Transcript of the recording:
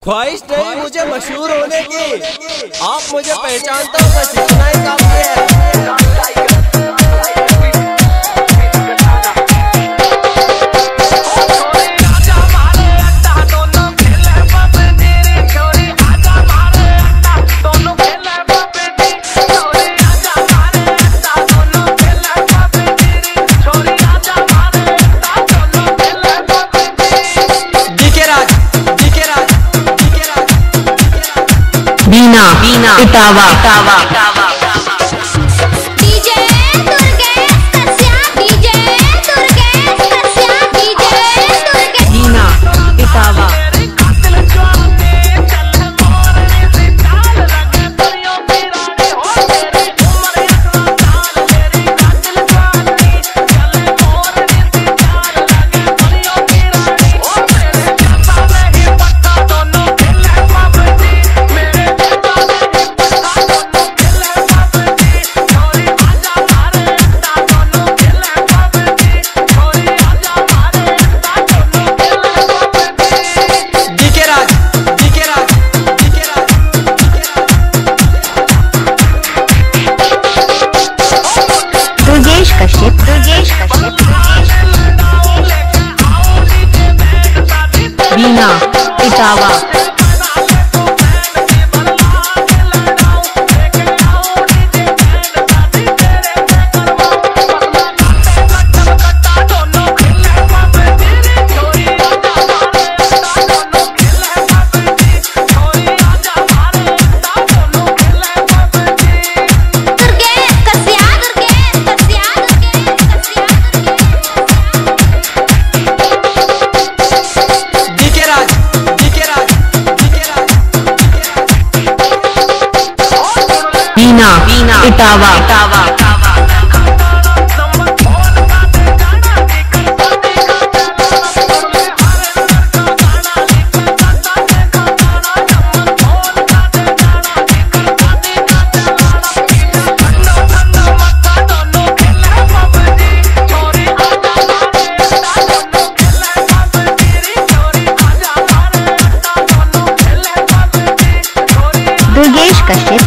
ख्वाहिश नहीं मुझे मशहूर होने की, आप मुझे पहचानते हो बस इतना ही काफी है। बीना इटावा डीजे दुर्गेश कस्या डीजे दुर्गेश कस्या डीजे दुर्गेश बीना इटावा बीना इटावा बीना इटावा दुर्गेश कश्यप